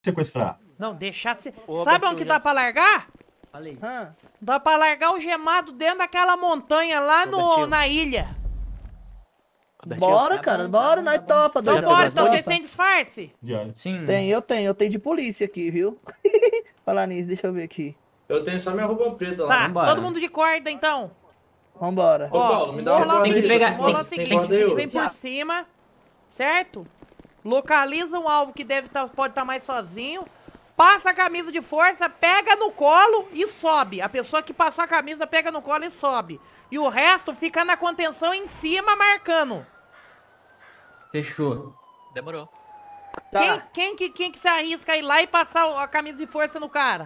sequestrar. Não, deixar... Ô, Sabe Betinho, onde dá pra largar? Falei. Dá pra largar o gemado dentro daquela montanha lá Betinho. na ilha. Bora, Tá cara, bom, bora, tá nós bom, tá bom. topa, Então doido. bora, então Topa. vocês têm disfarce? Diário. Sim. Eu tenho de polícia aqui, viu? Falar nisso, deixa eu ver aqui. Eu tenho só minha roupa preta lá. Tá, vambora. todo mundo de corda então. Vambora. Ô, Paulo, me dá uma vamos lá, corda Tem que aí. pegar- vamos lá o Tem seguinte, corda a aí, gente ô? vem por cima, certo? Localiza um alvo que pode estar mais sozinho. Passa a camisa de força, pega no colo e sobe. A pessoa que passou a camisa pega no colo e sobe. E o resto fica na contenção em cima, marcando. Fechou. Demorou. Tá. Quem que se arrisca a ir lá e passar a camisa de força no cara?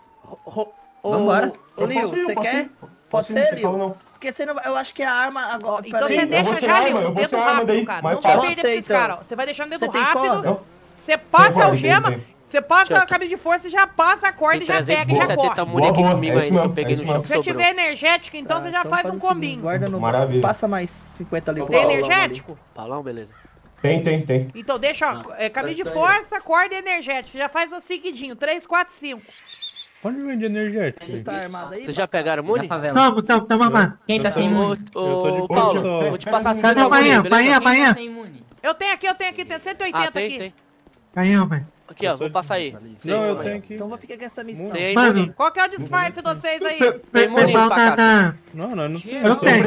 Vambora. Ô, Lil, você quer? Pode ser, Lil? Não. Porque você não, eu acho que a arma agora. Então peraí. você eu deixa vou ser já ali, arma, eu o vou dedo ser arma rápido, daí, cara. mais Não vai fácil. perder pra esses Então. caras. Você vai deixando o dedo Você tem rápido. corda? Não. Você passa Tem a corda, algema, tem. você passa a Chuck. camisa de força e já passa a corda e já pega e já corre. 70 muni aqui Boa, comigo é isso ainda, que eu mesmo, peguei é isso no chão mesmo. que Se eu sobrou. tiver energético, então você já então faz um o seguinte, combinho. Guarda no... Maravilha. Passa mais 50 ali. pro Tem Paulão energético? Paulão, beleza. Tem. Então deixa, ó, camisa de força, corda e energético. Já faz o seguidinho, 3, 4, 5. Onde vende energético? Ali. Você tá armado aí? Vocês já pegaram Na muni? favela. Tamo armado. Quem tá sem muni? Eu tô de Ô, Paulo, pistola. vou te passar Cadê 50 o Bahia? muni, beleza? Bahia. Quem tá sem muni? Eu tenho aqui, tem 180 Ah, aqui. tem. Aí, rapaz. Aqui, ó, vou passar aí. Não, eu tenho aqui. Então vou ficar com essa missão. Tem aí Mano, muni? Qual que é o disfarce de vocês aí? Tem muni, Pessoal pacato. tá... Não, não tem. Eu Eu tenho.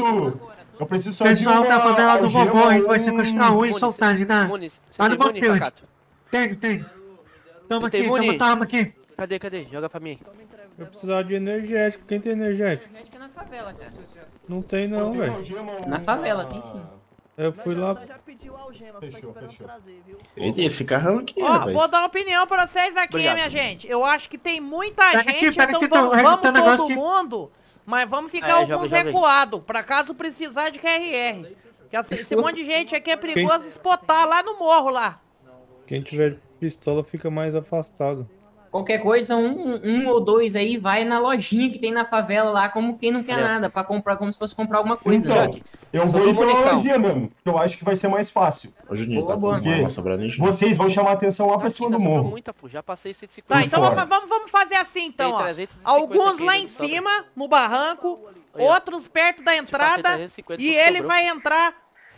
preciso só de Pessoal uma da favela do algema, vovô, a gente vai um- sequestrar um e Muni, soltar ali na... Muni, você Lá tem no muni, Banfield. pacato? Tem. Toma Tem aqui, muni? toma arma aqui. Cadê? Joga pra mim. Eu precisava de energético. Quem tem energético? Energética é na favela, cara. Não tem não, Tem velho. algema, Na favela, tem sim. Eu fui lá. Já pediu a algema, só tá Fechou, esperando fechou. trazer, viu? Eita, esse carrão aqui, Ó, rapaz. vou dar uma opinião pra vocês aqui, Obrigado. minha gente. Eu acho que tem muita Pega gente, aqui, pega então aqui, vamos, tá, vamos tá negócio todo aqui. mundo, mas vamos ficar É, alguns joga aí. recuados, pra caso precisar de QRR. Que esse monte de gente aqui é perigoso espotar lá no morro lá. Quem tiver pistola fica mais afastado. Qualquer coisa, um ou dois aí vai na lojinha que tem na favela lá, como quem não quer É. nada, pra comprar, como se fosse comprar alguma coisa. Então, né? eu Só vou ir com pela munição. logia mesmo, porque eu acho que vai ser mais fácil. Ô, Juninho, Boa, tá boa. com uma sobrando gente. Vocês vão chamar a atenção lá pra Aqui cima ainda do sobrou morro. muita, pô. Já passei 150. Tá, então fora. vamos fazer assim então, Tem ó. 350 Alguns aqui, lá né, em de sobra. cima, no barranco, Aí, ó. outros perto da entrada, 350 e que ele sobrou. vai entrar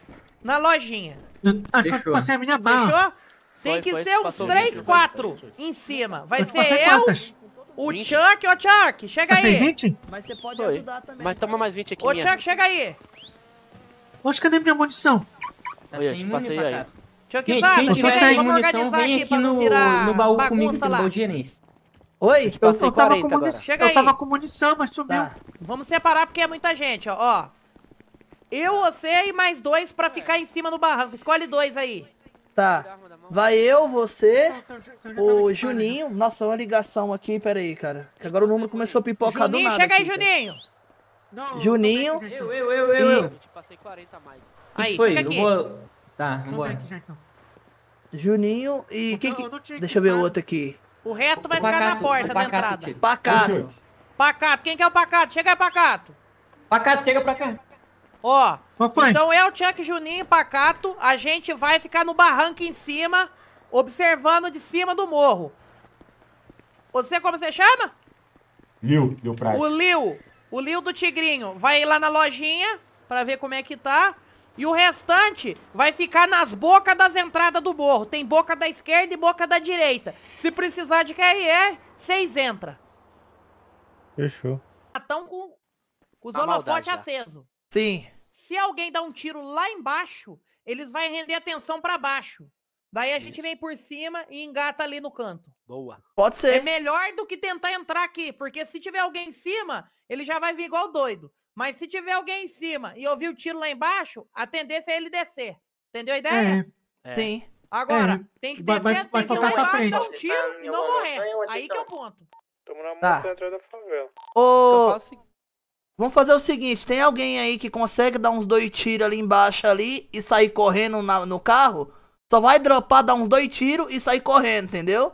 na lojinha. Acho que eu Fechou. passei a minha bala. Fechou? Tem Foi, que foi, ser uns passou 3, 20. 4 em cima. Vai Eu ser passei eu, quantas? o 20. Chuck, ô Chuck, chega Passei aí. 20? Mas você pode Foi. ajudar também. Mas toma mais 20 aqui, Ô minha. Chuck, chega aí. Oxe, cadê minha munição? Tá Aí, eu sem te muni, passei pra aí. cá. Chuck, Quem tá, tiver chega aí, sem vamos munição, organizar vem aqui aqui pra não no virar baú comigo bagunça que eu lá. dou gerência. Oi? Te passei Eu tava 40 com agora. munição. Chega Eu aí. tava com munição, mas sumiu. Tá. Vamos separar porque é muita gente, ó. Eu, você e mais 2 pra ficar em cima do barranco. Escolhe 2 aí. Tá. Vai eu, você, o Juninho. Nossa, uma ligação aqui, pera aí, cara. Que agora o número começou a pipocar do Juninho, nada. chega aí, aqui, cara. Juninho. Não, Juninho. não, Eu. Eu te passei 40 a mais. Aí, Foi, fica eu aqui. vou... Tá, não, vambora. já, então. Juninho e quem que... Eu não tinha Deixa eu ver o equipado. outro aqui. O resto vai O ficar na Pacato, porta o da Pacato, entrada. tio. Pacato. Pacato, quem que é o Pacato? Chega aí, Pacato. Pacato, chega pra cá. Ó, Qual foi? então eu, Chuck, Juninho e Pacato, a gente vai ficar no barranco em cima, observando de cima do morro. Você, como você chama? Liu Price. O Lil do Tigrinho vai ir lá na lojinha pra ver como é que tá. E o restante vai ficar nas bocas das entradas do morro. Tem boca da esquerda e boca da direita. Se precisar de QRE, vocês entram. Fechou. Estão com os A maldade holofotes já. acesos. Sim. Se alguém dá um tiro lá embaixo, eles vão render atenção pra baixo. Daí a gente Isso. vem por cima e engata ali no canto. Boa. Pode É ser. melhor do que tentar entrar aqui, porque se tiver alguém em cima, ele já vai vir igual doido. Mas se tiver alguém em cima e ouvir o tiro lá embaixo, a tendência é ele descer. Entendeu a ideia? É, É. Sim. Agora, tem que Vai- descer, vai tem que ir lá focar pra embaixo, frente. dar um tiro e não morrer. Aí que é o ponto. Tamo na Tá. montanha atrás da favela. Eu Ô, falo assim, vamos fazer o seguinte, tem alguém aí que consegue dar uns 2 tiros ali embaixo ali e sair correndo no carro? Só vai dropar, dar uns 2 tiros e sair correndo, entendeu?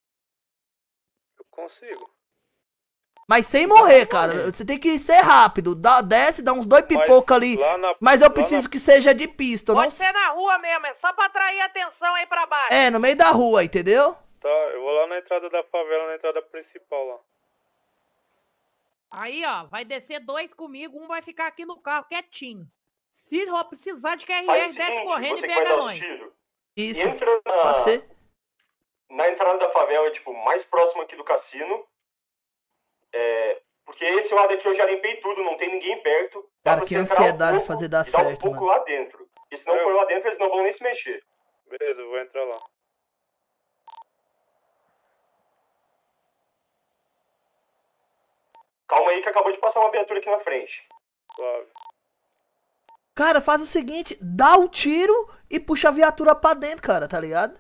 Eu consigo. Mas sem morrer, cara. Você tem que ser rápido. Desce, dá uns 2 pipoca ali. Mas eu preciso que seja de pista. Não... Pode ser na rua mesmo, é só pra atrair atenção aí pra baixo. É, no meio da rua, entendeu? Tá, eu vou lá na entrada da favela, na entrada principal lá. Aí, ó, vai descer 2 comigo, um vai ficar aqui no carro quietinho. Se eu precisar de QRR, desce correndo e pega nós. Isso. Entra Pode ser. na entrada da favela, tipo, mais próximo aqui do cassino. Porque esse lado aqui eu já limpei tudo, não tem ninguém perto. Dá Cara, pra que você entrar um ansiedade pouco fazer dar e dar um certo, pouco mano. lá dentro. E se não for lá dentro, eles não vão nem se mexer. Beleza, eu vou entrar lá. Calma aí que acabou de passar uma viatura aqui na frente. Suave. Cara, faz o seguinte, dá o tiro e puxa a viatura pra dentro, cara, tá ligado?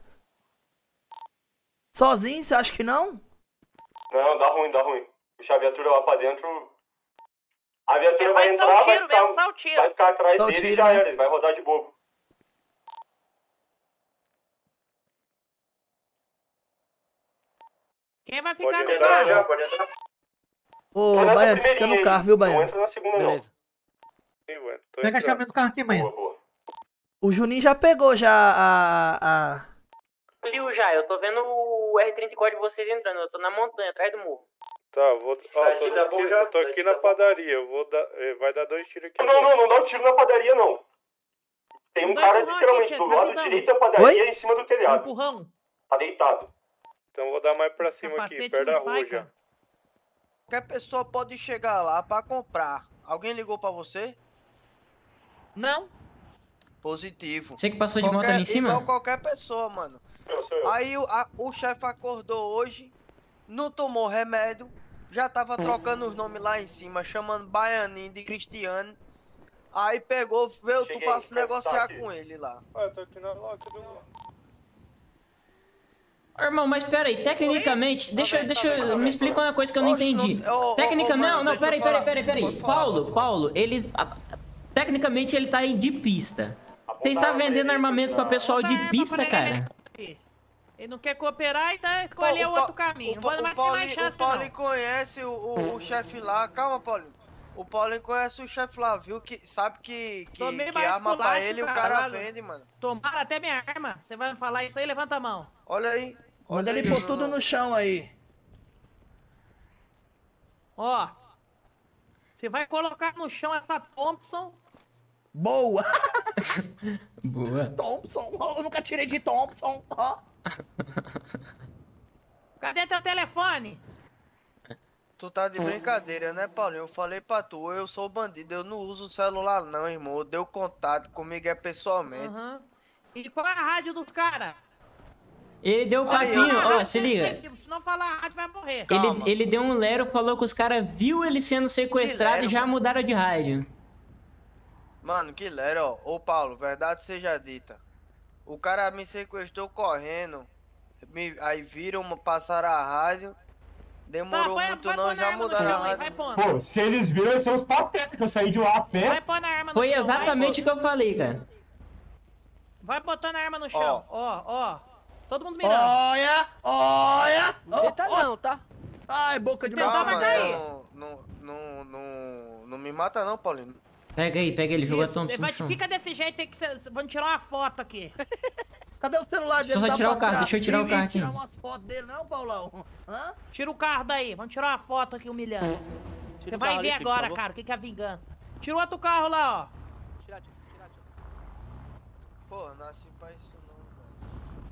Sozinho, você acha que não? Não, dá ruim. Puxar a viatura lá pra dentro. A viatura vai Vai entrar, só o vai tiro mesmo, só o tiro. ficar atrás Só o dele e tiro, já né? era, ele vai rodar de bobo. Quem vai ficar Pode no entrar, carro? pode entrar. Ô, Entra nessa Baiano, fica primeirinha no aí, carro, viu, Não Baiano? entra na segunda, Beleza. Sim, mano. Tô Pega a entrando. chave do carro aqui, não. manhã. Boa. O Juninho já pegou já a... Liu já, eu tô vendo o R34 de vocês entrando, eu tô na montanha, atrás do morro. Tá, vou... Ó, eu tô aqui na padaria, eu vou dar... Vai dar 2 tiros aqui. Não dá o tiro na padaria, não. Tem um Dá cara empurrão literalmente aqui, do lado rapidão. direito da padaria Oi? em cima do Um telhado. empurrão. Tá deitado. Então eu vou dar mais pra cima aqui, Capacete perto da não rua sai, já. cara. Qualquer pessoa pode chegar lá pra comprar. Alguém ligou pra você? Não. Positivo. Você que passou de moto ali em cima? Igual qualquer pessoa, mano. Sou eu. Aí o chefe acordou hoje, não tomou remédio, já tava trocando os nomes lá em cima, chamando Baianinho de Cristiano. Aí pegou, veio tu Cheguei, pra quero negociar estar aqui. com ele lá. Ah, eu tô aqui na loja do... Ô, irmão, mas pera aí, tecnicamente, me explica uma coisa que eu não Oxe, entendi. Tecnicamente, mano, não, deixa eu falar. peraí. Pode falar, Paulo, ele, tecnicamente ele tá aí de pista. Você está vendendo armamento pra pessoal de pista, cara? Ele não quer cooperar, então escolheu outro caminho. Não vou mais ter mais chance, O Paulinho não. conhece o chefe lá. Calma, Paulinho. O Paulinho conhece o chefe lá, viu? Que sabe que Tomei mais arma pra culacho, ele e o caralho. cara vende, mano. Tomaram até minha arma. Você vai me falar isso aí? Levanta a mão. Olha aí. Manda Olha ele aí, pôr tudo no chão aí. Ó. Você vai colocar no chão essa Thompson. Boa! Boa. Thompson, eu nunca tirei de Thompson. Ó. Cadê teu telefone? Tu tá de brincadeira, né, Paulinho? Eu falei pra tu, eu sou bandido, eu não uso celular não, irmão. Eu dei contato, comigo é pessoalmente. Aham. E qual é a rádio dos caras? Ele deu o papinho, ó, se liga. Se não falar a rádio, vai morrer. Ele deu um lero, falou que os caras viu ele sendo sequestrado lero, e já mano? mudaram de rádio. Mano, que lera, ó. Ô, Paulo, verdade seja dita. O cara me sequestrou correndo. Aí viram, passaram a rádio. Demorou muito vai não, pôr na já arma no mudaram a chão aí, rádio. vai pondo. Pô, se eles viram, eles são os patéticos. Eu saí de lá a pé. Vai pôr na arma no Foi chão. exatamente o que eu falei, cara. Vai botando a arma no chão. Ó. Todo mundo mirando. Olha! Não tenta não, tá? Ai, boca de Tentar macaco. vai cair. Não me mata não, Paulinho. Pega ele, jogou a Isso, Thompson no chão. fica desse jeito aí que vamos tirar uma foto aqui. Cadê o celular dele? Deixa eu Dá tirar pra o carro, deixa eu tirar o carro aqui. tirar umas fotos dele não, Paulão? Hã? Tira o carro daí, vamos tirar uma foto aqui humilhando. Você Tira o vai carro ver ali, Pico, por agora, favor. cara, o que é a vingança. Tira o outro carro lá, ó. Tira. Pô, nasci pra isso não, velho.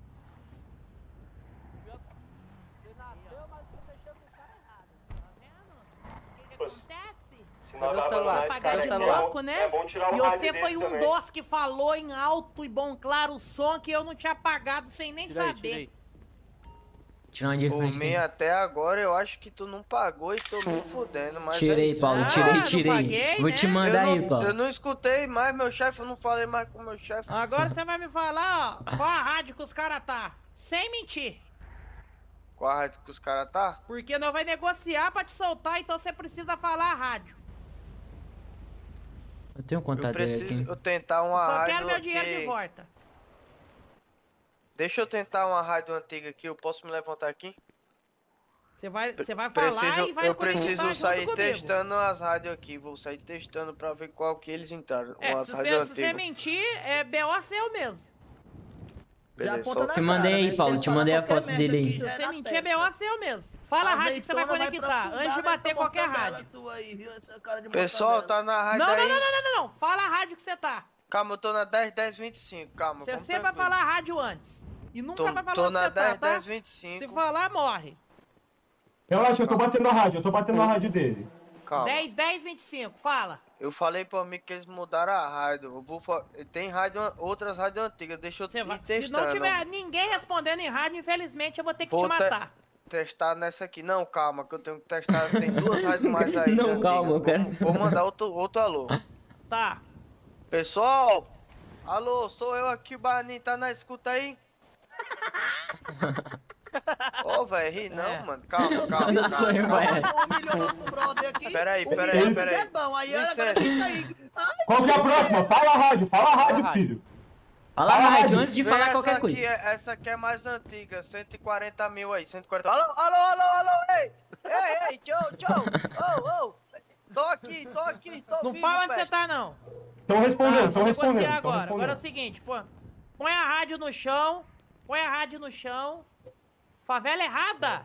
Você nasceu, mas você mexeu com o cara errado. Tá vendo? O que acontece? Se Cadê o dá celular? pra Pagar Cadê o de celular? louco, né? É bom tirar o E rádio você dele foi um também. dos que falou em alto e bom claro som que eu não tinha apagado sem nem Tira aí, saber. tira aí. Tira uma de Por frente. mim aqui. até agora eu acho que tu não pagou e tô me fudendo, mas é Tirei, isso. Paulo, Ah, tirei. não paguei, Vou né? te mandar aí, Eu Paulo. não escutei mais meu chefe, eu não falei mais com meu chefe. Agora você vai me falar, ó, qual a rádio que os caras tá. Sem mentir. Qual a rádio que os caras tá? Porque nós vai negociar pra te soltar, então você precisa falar a rádio. Eu tenho um Eu contato dele preciso aqui. eu tentar uma Só rádio quero meu dinheiro que- de volta. Deixa eu tentar uma rádio antiga aqui, eu posso me levantar aqui? Você vai falar Preciso, e vai eu conectar preciso junto sair comigo. testando as rádios aqui, vou sair testando pra ver qual que eles entraram. É, Umas se rádios você antigas. mentir, é BO seu mesmo. Beleza, aponta só- na Te mandei cara, aí, né? Se Paulo, ele te falar mandei a qualquer foto merda dele aí. aqui, Se já é você na mentir, testa. é B.O. seu mesmo. Fala a As rádio que você vai Daytona conectar, pra antes de fundar bater nessa qualquer mortadela rádio. sua aí, viu? Essa cara de Pessoal, mortadela. tá na rádio Não, não, aí. não, não, não, não, não. Fala a rádio que você tá. Calma, eu tô na 10-10-25, calma. Você vamos sempre vai tranquilo. falar a rádio antes. E nunca vai falar Tô onde na você tá, tá? 10-10-25. Se falar, morre. Relaxa, eu tô batendo na rádio dele. Calma. 10-10-25, fala. Eu falei pra mim que eles mudaram a rádio. Eu vou tem rádio, outras rádios antigas, deixa eu Você ir vai... Se testando. não tiver ninguém respondendo em rádio, infelizmente eu vou ter que te Vou matar. testar nessa aqui. Não, calma, que eu tenho que testar. Tem duas rádios mais aí. Não, de calma, eu antiga. quero- Vou mandar outro alô. Tá. Pessoal, alô, sou eu aqui, o Baninho, tá na escuta aí? Ô, velho, ri não, mano. Calma, calma. Não sou eu, velho. Humilhou nosso brother aqui. Peraí, O peraí, Vicente peraí. é bom, aí agora Vicente. fica aí. Ai, Qual que é a próxima? Fala a rádio, filho. Fala a rádio antes de Vê falar essa qualquer aqui, coisa. Essa aqui é mais antiga, 140 mil aí, 140. Alô, ei! Ei, tchau! Ô! Tô aqui, Não vivo, fala onde você peste. tá, não. Estão respondendo, Vou negociar agora. Agora é o seguinte, pô. Põe a rádio no chão. Põe a rádio no chão. Favela errada.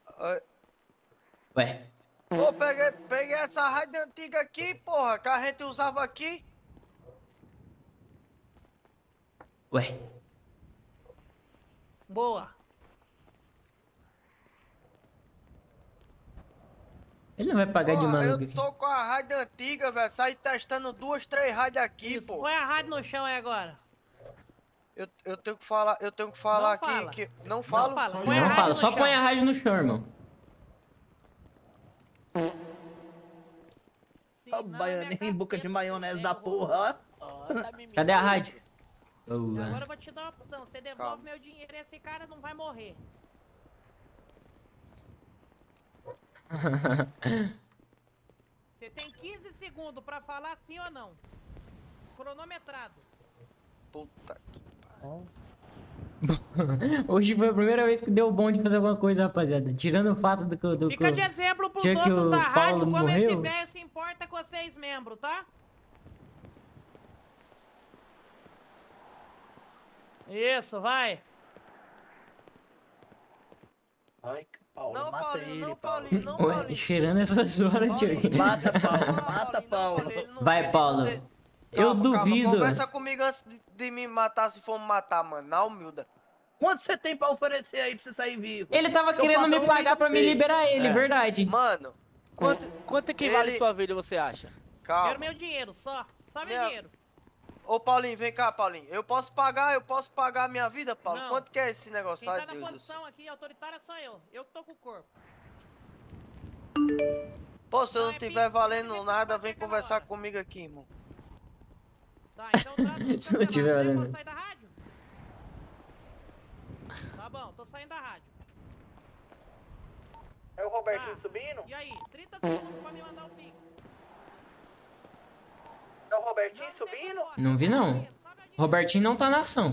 Ué, Pô, peguei essa rádio antiga aqui, porra, que a gente usava aqui. ué. Boa. Ele não vai pagar de Porra, maluco eu aqui. tô com a rádio antiga, velho. Saí testando 2, 3 rádios aqui, Isso. pô. Põe a rádio no chão aí agora. Eu tenho que falar, Não aqui fala. que. Não falo? Não fala. Põe a Não rádio fala, no só chão. põe a rádio no chão, irmão. Ó, o baianinho, boca de maionese da porra, ó. Cadê a rádio? Agora eu vou te dar uma opção. Você devolve Calma. meu dinheiro e esse cara não vai morrer. Você tem 15 segundos pra falar sim ou não. Cronometrado. Puta que pariu. Hoje foi a primeira vez que deu bom de fazer alguma coisa, rapaziada. Tirando o fato do Fica de exemplo pros dia que outros o da rádio Paulo como morreu. esse velho se importa com vocês membros, tá? Isso, vai. Ai, que Paulo, Não, mata Paulinho, ele, não, Paulo. Paulinho, não, Ué, Paulinho. cheirando essas horas, tio. Mata, Paulo, mata, Paulo. Vai, Paulo. Eu duvido. Conversa comigo antes de me matar, se for me matar, mano. Na humilda. Quanto você tem pra oferecer aí pra você sair vivo? Ele tava Seu querendo me patrão pagar liga pra me você. liberar ele, verdade. Mano, Quanto equivale Ele- sua vida, você acha? Quero calma. meu dinheiro, só. Só meu Minha- dinheiro. Ô, Paulinho, vem cá, Paulinho. Eu posso pagar a minha vida, Paulo? Não. Quanto que é esse negócio? Quem Ai, tá na Deus do céu. posição aqui, autoritária, sou eu. Eu que tô com o corpo. Pô, se eu Não, não é tiver pico, valendo não é nada, pico, vem aquela conversar hora. comigo aqui, irmão. Tá, então tá. Se não tiver cancelado, né? valendo. Posso sair da rádio? Tá bom, tô saindo da rádio. É o Robertinho Tá. subindo? E aí, 30 segundos pra me mandar o pico. É o Robertinho subindo? Não vi, não. Robertinho não tá na ação.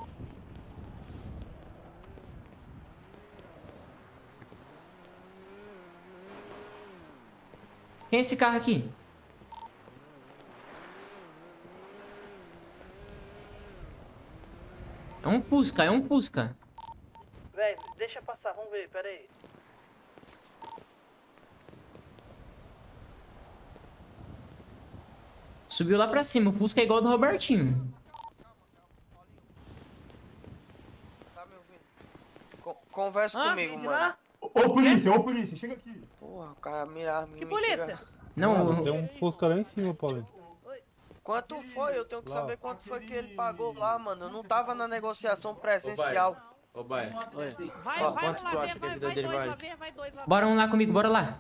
Quem é esse carro aqui? É um Fusca, é um Fusca. Véi, deixa passar, vamos ver, pera aí. Subiu lá pra cima, o Fusca é igual ao do Robertinho. Tá me ouvindo? Conversa Hã? comigo, Vem de mano. lá. Ô, polícia, chega aqui. Porra, o cara mira, Que polícia? Não, Tem um Fusca lá em cima, Paulinho. Quanto foi? Eu tenho que Lá. saber quanto foi que ele pagou lá, mano. Eu não tava na negociação presencial. Ô, pai, Vai, Ó, vai quanto lá tu ver, acha que a vai, vida vai dele dois vale? lá ver, vai dois lá ver. bora um lá comigo, bora lá.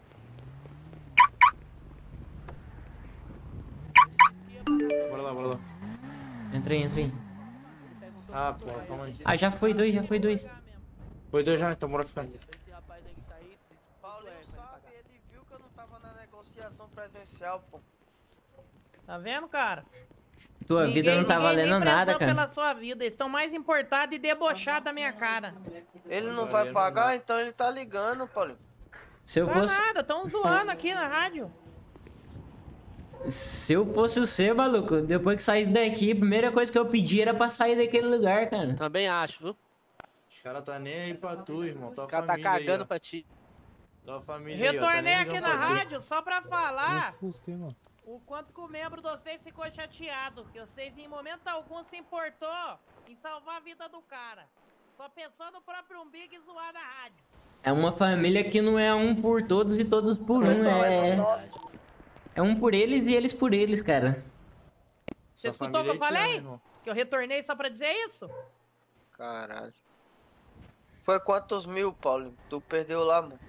bora lá, bora lá. Entra aí. Ah, pô, calma aí. Ah, já foi dois. Foi dois já, então bora ficar. Esse rapaz aí que tá aí, disse quanto Paulinho é pra sabe, pagar. ele viu que eu não tava na negociação presencial, pô. Tá vendo, cara? Tua vida não tá Ninguém valendo nem nada, prezou cara. pela sua vida. Eles estão mais importados e debochados da minha cara. Ele não vai pagar, então ele tá ligando, Paulinho. Se eu Tá fosse... nada, tão zoando aqui na rádio. Se eu fosse você, maluco, depois que saísse daqui, a primeira coisa que eu pedi era pra sair daquele lugar, cara. Também acho, viu? Os caras tá nem aí pra tu, irmão. Os caras tá cagando pra ti. Tua família aí, ó, tá Retornei nem aqui ligando na pra ti. rádio só pra falar o quanto que o membro de vocês ficou chateado. Que vocês em momento algum se importou em salvar a vida do cara. Só pensou no próprio umbigo e zoar na rádio. É uma família que não é um por todos e todos por um. É um por eles e eles por eles, cara. Você escutou o que eu falei? Que eu retornei só pra dizer isso? Caralho. Foi quantos mil, Paulo? Tu perdeu lá, mano.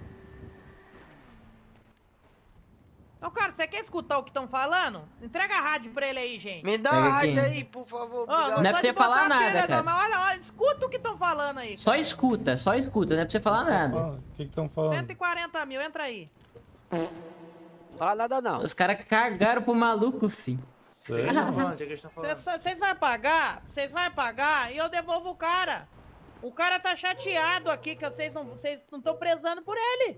Então, cara, você quer escutar o que estão falando? Entrega a rádio pra ele aí, gente. Me dá a rádio aí, por favor. Não é pra você falar nada, cara. Mas olha, escuta o que estão falando aí. Só escuta, não é pra você falar nada. O que estão falando? 140 mil, entra aí. Fala nada não. Os caras cagaram pro maluco, filho. Vocês vão pagar e eu devolvo o cara. O cara tá chateado aqui que vocês não estão prezando por ele.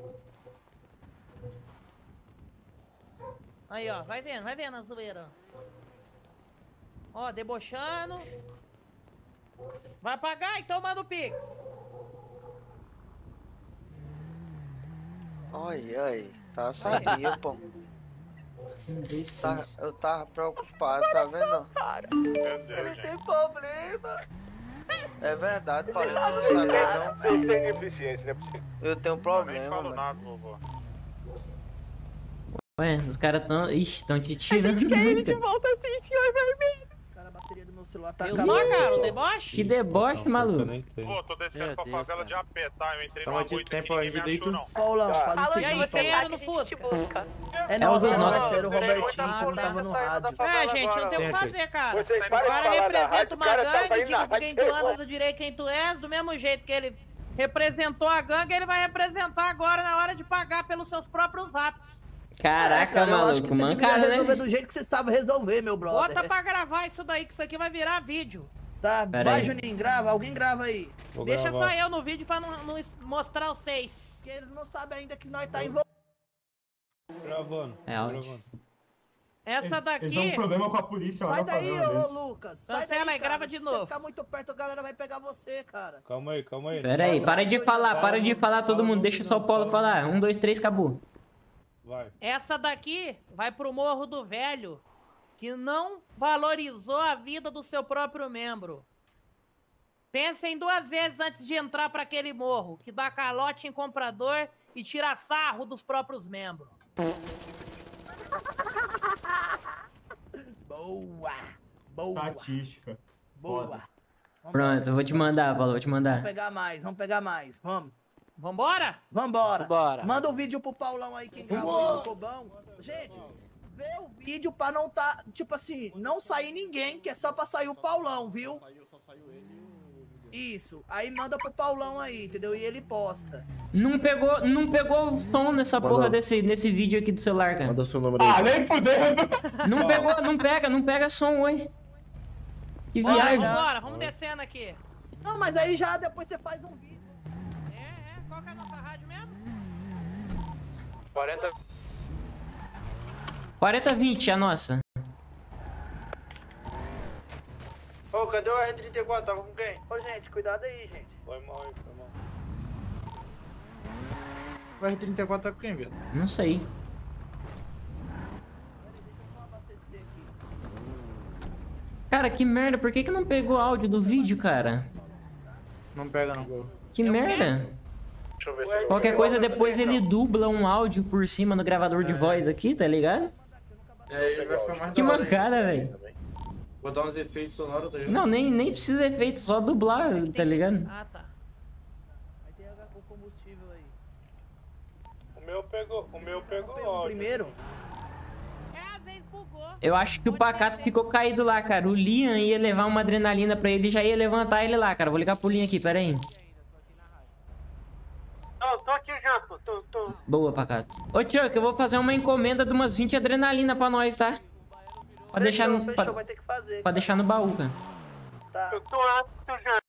Aí, ó, vai vendo a zoeira. Ó, debochando. Vai pagar? Então manda o pix. Ai, tá sadio, pô. Eu tava preocupado, tá vendo? Ele tem problema. É verdade, Paulo, tu não sabe não. Eu tenho deficiência, né? Eu tenho problema, mano. Ué, os caras tão... Ixi, tão te tirando Quer ele muito, de cara. volta assim, senhor vermelho. Cara, a bateria do meu celular tá Eu acabando. só, cara, o deboche? Que deboche, maluco. Pô, tô descendo pra favela de AP, tá? Eu entrei Toma numa de moita tempo aqui, aí, ninguém me deito. achou, não. Paulão, faz o E aí, seguinte, quem era no A gente Fusca? busca. É É nosso, os nossos. era o Robertinho que não tava no rádio. É, gente, não tem o que fazer, cara. Vocês O param de cara falar da representa rádio, uma o cara tá gangue, saindo na diga rádio quem tu anda, telefone. do direito quem tu és, do mesmo jeito que ele representou a gangue, ele vai representar agora na hora de pagar pelos seus próprios atos. Caraca, cara, eu acho maluco, que você mancada, devia resolver né? do jeito que você sabe resolver, meu brother. Bota pra gravar isso daí, que isso aqui vai virar vídeo. Tá, Pera vai, aí. Juninho, grava. Alguém grava aí. Vou Deixa gravar. só eu no vídeo pra não mostrar vocês. Porque eles não sabem ainda que nós tá envolvidos. Gravando. É áudio. Gravando. Essa daqui... problema com a polícia Sai daí, ô Lucas. Sai Cancela daí, e grava cara. de Se novo. você ficar muito perto, a galera vai pegar você, cara. Calma aí. Pera aí, para de falar todo mundo. Deixa só o Paulo falar. 1, 2, 3, acabou. Vai. Essa daqui vai pro Morro do Velho, que não valorizou a vida do seu próprio membro. Pensem 2 vezes antes de entrar pra aquele morro, que dá calote em comprador e tira sarro dos próprios membros. Boa. Estatística. Boa. Pronto, eu vou te mandar, Paulo, vou te mandar. Vamos pegar mais. Vamos. Vambora? Vambora. Vambora. Manda o vídeo pro Paulão aí, quem gravou aí, ficou bom. Gente, vê o vídeo pra não tá, tipo assim, não sair ninguém, que é só pra sair o Paulão, viu? Só saiu ele e o... Isso. Aí manda pro Paulão aí, entendeu? E ele posta. Não pegou o som nessa porra nesse vídeo aqui do celular, cara. Manda seu número aí. Nem fudendo. Não pega som, oi. Que Bora, viagem. vambora, vamos descendo aqui. Não, mas aí já depois você faz um vídeo. Qual que é a nossa rádio mesmo? 4020, a nossa. Ô, cadê o R34? Tava com quem? Ô, gente, cuidado aí, gente. Foi mal. O R34 tá com quem, velho? Não sei. Cara, que merda, por que não pegou áudio do vídeo, cara? Não pega, não. Que merda. Deixa eu ver se eu... Qualquer coisa depois ele dubla um áudio por cima no gravador de voz aqui, tá ligado? É, ele vai ficar mais Que da hora. mancada, velho. Botar uns efeitos sonoros, tá ligado? Não, nem precisa efeito, só dublar, tá ligado? Ah, tá. Aí tem o combustível aí. O meu pegou Pegou áudio. primeiro? Às vezes bugou. Eu acho que o Pacato ficou caído lá, cara. O Liam ia levar uma adrenalina pra ele e já ia levantar ele lá, cara. Vou ligar pro Liam aqui, pera aí. Tô aqui já, pô. Tô. Boa, Pacato. Ô, Chuck, eu vou fazer uma encomenda de umas 20 adrenalina pra nós, tá? Pra deixar no, Fechou, vai ter que fazer. pra deixar no baú, cara. Tá. Eu tô apto já.